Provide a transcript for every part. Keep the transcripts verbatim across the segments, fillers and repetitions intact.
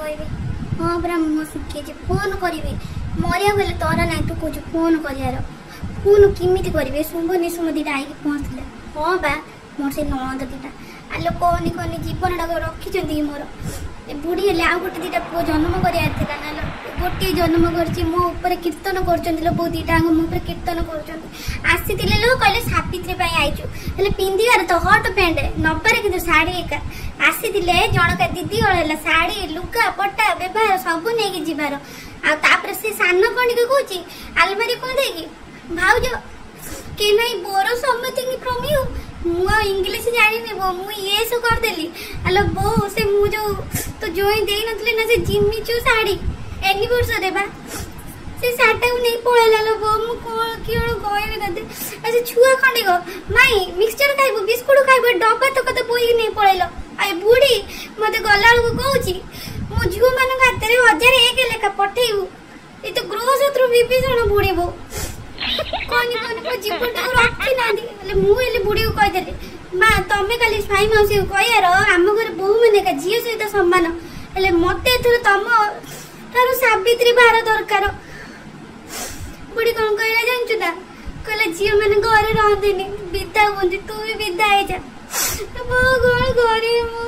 कहबे हाँ परा मु शिखे फोन करी मरिया गले तोरा ना तू कह फोन कर फोन किमिति करेंगे शुभ निशुभ दीटा आई पहुँचले हाँ बा मोर से ननद दीटा आलो कहनी कहनी जीवन टाक रखी मोर बुढ़ी हेले आउ गोटे दीटा पुओ जन्म करार ना गोटे जन्म कर मो ऊपर कीर्तन कर बहुत दीटा मो ऊपर कीर्तन कर आसी लो कहले सावित्री आईचु हेले पिंधार तो हट पैंट नबार कि शाढ़ी एका आसी जनका दीदी हल शाढ़ी लुगा पटा व्यवहार सब नहीं जीवार आपर से सान कण के कौच आलमारी कौन देगी भाउज के नहीं बोर समति फ्रॉम यू मु इंग्लिश जानी बो मु ये सब कर देली हेलो बो से मु जो तो जोई देई नथले ना से जिम्मी चू साड़ी एनिवर्सरी बा से साटा नहीं पळेला लो बो मु को कियो गयले दते अच्छा छुआ खंडे गो माई मिक्सचर खाइबो बिस्कुट खाइबो डब्बा तो कते बोई नहीं पळेलो आई बुढ़ी मते गला को कहूची मु झियो मान हाथ रे हजार एक लेखा पठेइबो ए तो गृह शत्रु विभीषण बुढ़ी बो कोनी कोनी को जीवन को रखी ना दी ले मु एले बुढ़ी को कह देले मां तमे खाली साई मौसी को कहयार हम घर बहु माने का झियो सहित सम्मान एले मते थर तम तारो सावित्री बार दरकार बुढ़ी कोन कहला जानछु ना कहला झियो माने घरे रहंदिनी विदा होंदी तू भी विदा आइ जा बो घर घरे मु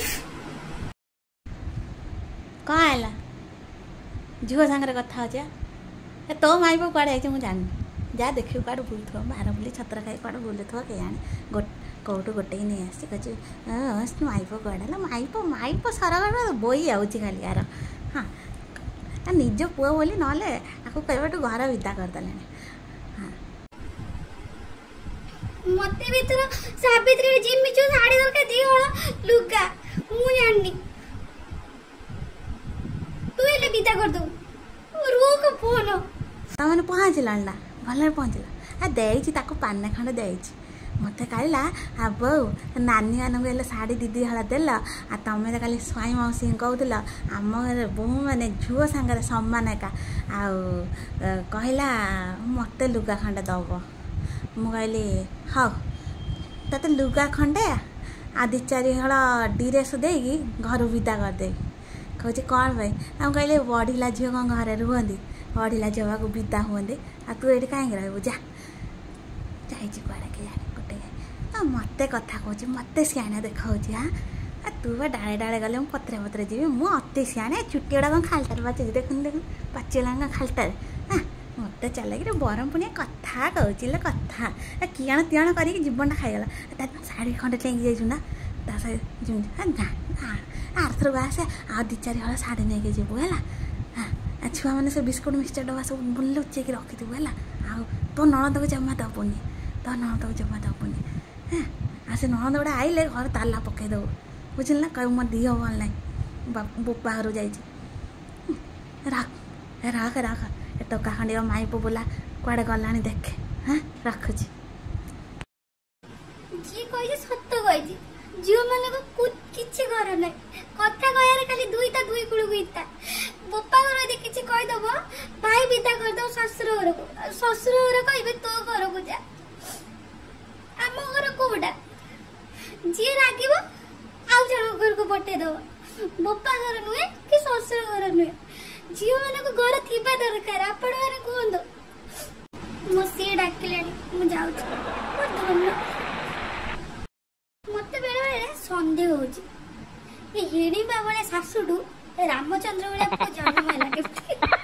का आला झियो संगे कथा हो जा तो माई बो कड़े आई जान जा देखियो काड़ बुलथो बार बुली छत्र खाई काड़ बुलथो के जाने गोट कौटू गोटे नहीं आसी कह माइप कड़ा माइप माइप सरगढ़ बोई आउची खाली यार हाँ निज पुआ बोली नले आपको कहटू घर विदा करदे हाँ मते भी तो सावित्री जिम्मी चो साड़ी दरकार दी हळ लुगा मु जाननी तू एले विदा कर दो रुक फोन तमने पहुँचला ना भल पहुँचला आ देची ताको पाने खंड देची मत कहला आ बो नानी मान शाढ़ी दीदी हला देल आ तमें तो खाली स्वाई मौसी कहूल आम घर बहु मैंने झुओ सांगे सम्मान एका आला मत लुगा खंडे दब मु कहली हाँ ते लुगा खंडे आ दी चारि हल ड्रेस देगी घर विदा करदे कहे कौन भाई आम कहले बढ़ला झील कौन घरे रुहंती बढ़ला झील को विदा हुए आ तू ये कहीं रही जा जाइए कड़े के जाने गोटे मत कथा कह मत सियाणा देखा हाँ तू बा डाले डाले गले पतरे पतरे जी मुझे सियाणे चुटी गुड़ा कौन खालटार बाचे देखुन देखुन पाचिला खालटार हाँ मत चल बरम पुणी कथा कहले कथा किण तिण कर जीवन खाईगला शाढ़ी खंडे चेंगी जाइना आरथर को आसे आ दी चारि हल शाढ़ी नहीं के जीवु है हाँ छुआ मैंने से बिस्कुट मिक्सचर डब्बा सब लुचेक रखिथु है आ तो ननद को जमा दबुनि तो ननद को जमा दबुनि हाँ आ से ननद गुड़ा आइले घर ताला पकई दबु बुझल ना कह मत दी भल ना बोपा घर जा रख रख रख टका खंडे माइप बोला कुआड़े गला देखे हाँ रखुची जी कहि सत्य कहि झील मान किसी घर ना कथा कह खाली दुईटा दुई कुड़ गुईता बोपा घर यदि किसी कहीदेव भाई विदा करदे शशुर घर को शशुर घर कहे तो घर को जा आम घर कौटा जी रागिब आउ जन घर को पठेदेव बोपा घर नुहे कि शशुर घर नुहे झील मान घर थी दरकार आपण मैंने कहतु मो सी डाकिले मुझे मत बेले बेले सन्देह हो शाशुटू रामचंद्र भाई जन्म है।